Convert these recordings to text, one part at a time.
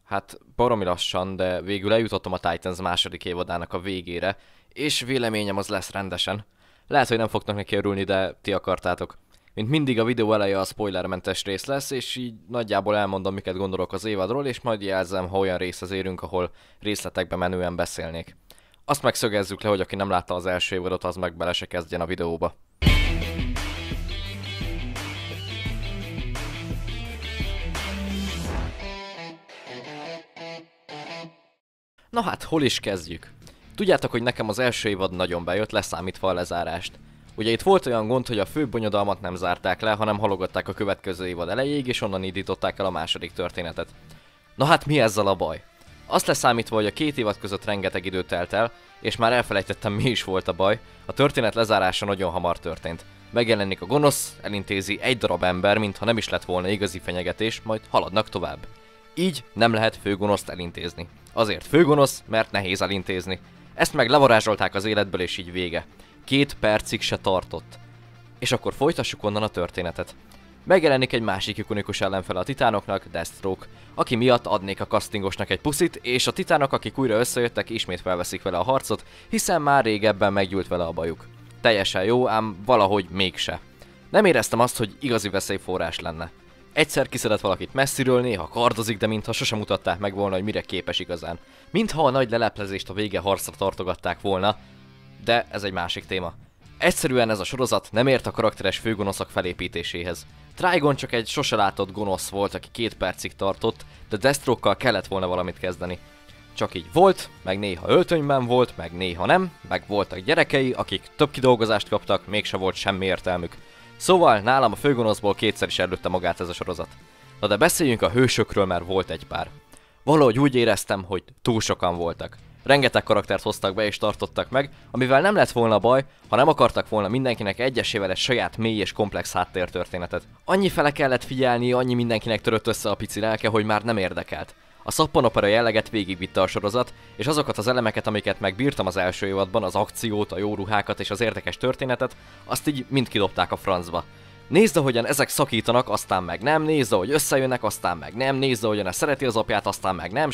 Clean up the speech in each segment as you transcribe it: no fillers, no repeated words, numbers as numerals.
Hát baromi lassan, de végül eljutottam a Titans második évadának a végére, és véleményem az lesz rendesen. Lehet, hogy nem fognak neki örülni, de ti akartátok. Mint mindig a videó eleje a spoilermentes rész lesz, és így nagyjából elmondom, miket gondolok az évadról, és majd jelzem, ha olyan részhez érünk, ahol részletekbe menően beszélnék. Azt megszögezzük le, hogy aki nem látta az első évadot, az meg bele se kezdjen a videóba. Na hát, hol is kezdjük? Tudjátok, hogy nekem az első évad nagyon bejött, leszámítva a lezárást. Ugye itt volt olyan gond, hogy a fő bonyodalmat nem zárták le, hanem halogatták a következő évad elejéig, és onnan indították el a második történetet. Na hát mi ezzel a baj? Azt leszámítva, hogy a két évad között rengeteg idő telt el, és már elfelejtettem, mi is volt a baj, a történet lezárása nagyon hamar történt. Megjelenik a gonosz, elintézi egy darab ember, mintha nem is lett volna igazi fenyegetés, majd haladnak tovább. Így nem lehet főgonoszt elintézni. Azért főgonosz, mert nehéz elintézni. Ezt meg levarázsolták az életből, és így vége. 2 percig se tartott. És akkor folytassuk onnan a történetet. Megjelenik egy másik ikonikus ellenfele a titánoknak, Deathstroke, aki miatt adnék a castingosnak egy puszit, és a titánok, akik újra összejöttek, ismét felveszik vele a harcot, hiszen már régebben meggyűlt vele a bajuk. Teljesen jó, ám valahogy mégse. Nem éreztem azt, hogy igazi veszélyforrás lenne. Egyszer kiszedett valakit messziről, néha kardozik, de mintha sosem mutatták meg volna, hogy mire képes igazán. Mintha a nagy leleplezést a vége harcra tartogatták volna, de ez egy másik téma. Egyszerűen ez a sorozat nem ért a karakteres főgonoszok felépítéséhez. Trigon csak egy sose látott gonosz volt, aki 2 percig tartott, de Deathstroke-kal kellett volna valamit kezdeni. Csak így volt, meg néha öltönyben volt, meg néha nem, meg voltak gyerekei, akik több kidolgozást kaptak, mégse volt semmi értelmük. Szóval nálam a főgonoszból 2-szer is előtte magát ez a sorozat. Na de beszéljünk a hősökről, mert volt egy pár. Valahogy úgy éreztem, hogy túl sokan voltak. Rengeteg karaktert hoztak be és tartottak meg, amivel nem lett volna baj, ha nem akartak volna mindenkinek egyesével egy saját mély és komplex háttértörténetet. Annyi fele kellett figyelni, annyi mindenkinek törött össze a pici lelke, hogy már nem érdekelt. A szappanopera jelleget végigvitte a sorozat, és azokat az elemeket, amiket megbírtam az első évadban, az akciót, a jó ruhákat és az érdekes történetet, azt így mind kidobták a francba. Nézd, ahogyan ezek szakítanak, aztán meg nem, nézd, ahogy összejönnek, aztán meg nem, nézd, ahogyan szereti az apját, aztán meg nem,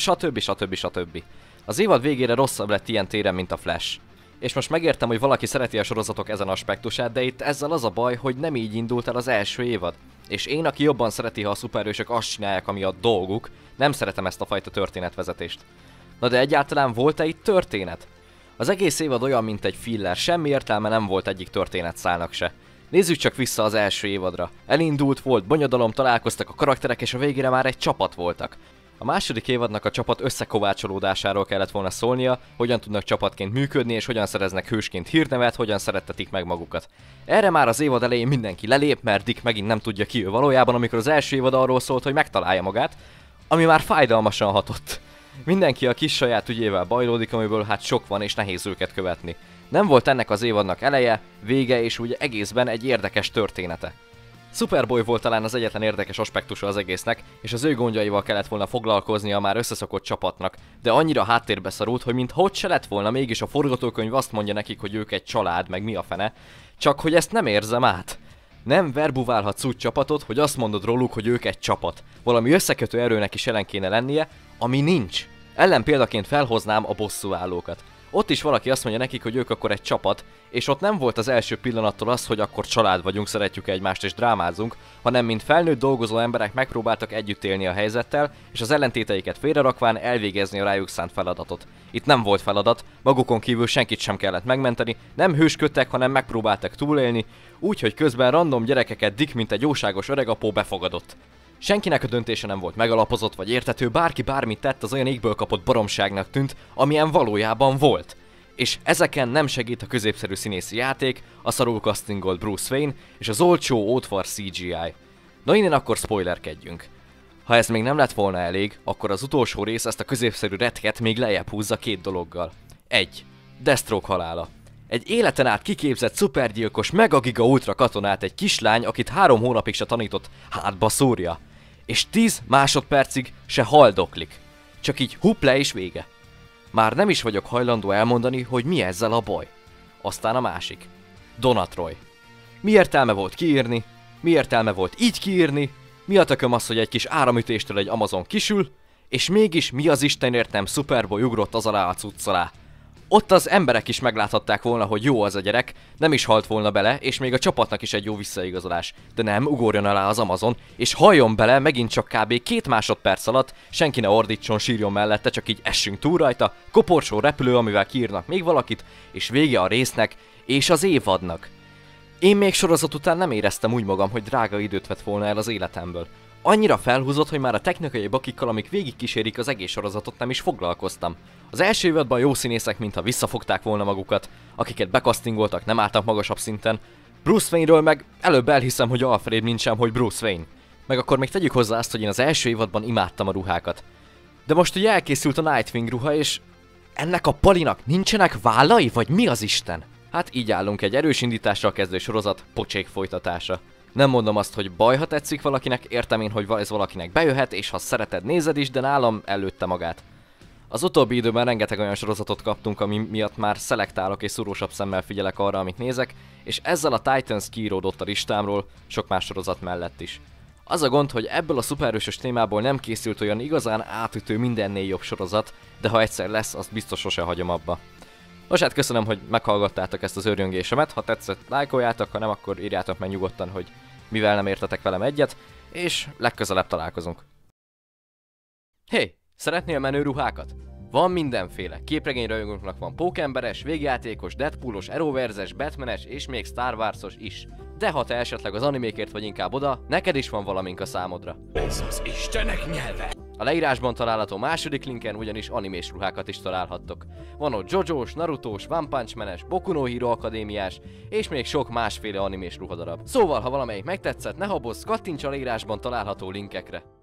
stb. Az évad végére rosszabb lett ilyen téren, mint a Flash. És most megértem, hogy valaki szereti a sorozatok ezen aspektusát, de itt ezzel az a baj, hogy nem így indult el az első évad. És én, aki jobban szereti, ha a szuperhősök azt csinálják, ami a dolguk, nem szeretem ezt a fajta történetvezetést. Na de egyáltalán volt-e itt történet? Az egész évad olyan, mint egy filler, semmi értelme nem volt egyik történetszálnak se. Nézzük csak vissza az első évadra. Elindult, volt bonyodalom, találkoztak a karakterek, és a végére már egy csapat voltak. A második évadnak a csapat összekovácsolódásáról kellett volna szólnia, hogyan tudnak csapatként működni, és hogyan szereznek hősként hírnevet, hogyan szerettetik meg magukat. Erre már az évad elején mindenki lelép, mert Dick megint nem tudja ki ő valójában, amikor az első évad arról szólt, hogy megtalálja magát, ami már fájdalmasan hatott. Mindenki a kis saját ügyével bajlódik, amiből hát sok van, és nehéz őket követni. Nem volt ennek az évadnak eleje, vége és úgy egészben egy érdekes története. Superboy volt talán az egyetlen érdekes aspektusa az egésznek, és az ő gondjaival kellett volna foglalkoznia a már összeszokott csapatnak, de annyira háttérbe szorult, hogy mintha ott se lett volna, mégis a forgatókönyv azt mondja nekik, hogy ők egy család, meg mi a fene, csak hogy ezt nem érzem át. Nem verbuválhatsz úgy csapatot, hogy azt mondod róluk, hogy ők egy csapat. Valami összekötő erőnek is jelen kéne lennie, ami nincs. Ellenpéldaként felhoznám a bosszúállókat. Ott is valaki azt mondja nekik, hogy ők akkor egy csapat, és ott nem volt az első pillanattól az, hogy akkor család vagyunk, szeretjük egymást és drámázunk, hanem mint felnőtt dolgozó emberek megpróbáltak együtt élni a helyzettel, és az ellentéteiket félrerakván elvégezni a rájuk szánt feladatot. Itt nem volt feladat, magukon kívül senkit sem kellett megmenteni, nem hősködtek, hanem megpróbáltak túlélni, úgyhogy közben random gyerekeket Dick, mint egy jóságos öregapó befogadott. Senkinek a döntése nem volt megalapozott vagy értető, bárki bármit tett, az olyan égből kapott baromságnak tűnt, amilyen valójában volt. És ezeken nem segít a középszerű színészi játék, a szarul castingolt Bruce Wayne és az olcsó ótvar CGI. Na innen akkor spoilerkedjünk. Ha ez még nem lett volna elég, akkor az utolsó rész ezt a középszerű retket még lejjebb húzza 2 dologgal. 1. Deathstroke halála. Egy életen át kiképzett szupergyilkos megagiga ultra katonát egy kislány, akit 3 hónapig se tanított, hátba szúrja. És 10 másodpercig se haldoklik. Csak így hup le és vége. Már nem is vagyok hajlandó elmondani, hogy mi ezzel a baj. Aztán a másik. Donna Troy. Mi értelme volt kiírni? Mi értelme volt így kiírni? Mi a tököm az, hogy egy kis áramütéstől egy Amazon kisül? És mégis mi az Istenért nem Superboy ugrott az alá a cucc alá. Ott az emberek is megláthatták volna, hogy jó az a gyerek, nem is halt volna bele, és még a csapatnak is egy jó visszaigazolás. De nem, ugorjon alá az Amazon, és halljon bele megint csak kb. 2 másodperc alatt, senki ne ordítson, sírjon mellette, csak így essünk túl rajta, koporsó repülő, amivel kiírnak még valakit, és vége a résznek, és az évadnak. Én még sorozat után nem éreztem úgy magam, hogy drága időt vett volna el az életemből. Annyira felhúzott, hogy már a technikai bakikkal, amik végigkísérik az egész sorozatot, nem is foglalkoztam. Az első évadban jó színészek, mintha visszafogták volna magukat, akiket bekasztingoltak, nem álltak magasabb szinten. Bruce Wayne-ről meg előbb elhiszem, hogy Alfred, mint sem, hogy Bruce Wayne. Meg akkor még tegyük hozzá azt, hogy én az első évadban imádtam a ruhákat. De most ugye elkészült a Nightwing ruha, és ennek a Palinak nincsenek vállai, vagy mi az Isten? Hát így állunk egy erős indítással kezdő sorozat pocsék folytatása. Nem mondom azt, hogy baj, ha tetszik valakinek, értem én, hogy ez valakinek bejöhet, és ha szereted, nézed is, de nálam előtte magát. Az utóbbi időben rengeteg olyan sorozatot kaptunk, ami miatt már szelektálok és szorósabb szemmel figyelek arra, amit nézek, és ezzel a Titans kiíródott a listámról, sok más sorozat mellett is. Az a gond, hogy ebből a szuperhősös témából nem készült olyan igazán átütő, mindennél jobb sorozat, de ha egyszer lesz, azt biztos sose hagyom abba. Nos hát köszönöm, hogy meghallgattátok ezt az őrjöngésemet, ha tetszett, lájkoljátok, ha nem, akkor írjátok meg nyugodtan, hogy mivel nem értetek velem egyet, és legközelebb találkozunk. Hé, szeretnél menő ruhákat? Van mindenféle, képregényrajongóknak van pókemberes, végjátékos, Deadpoolos, Arrowverse-es, Batmanes és még Star Wars-os is. De ha te esetleg az animékért vagy inkább oda, neked is van valamink a számodra. Ez az Istenek nyelve! A leírásban található második linken ugyanis animés ruhákat is találhattok. Van ott JoJo-s, Naruto-s, One Punch Man-es, Boku no Hero Akadémiás, és még sok másféle animés ruhadarab. Szóval, ha valamelyik megtetszett, ne habozz, kattints a leírásban található linkekre.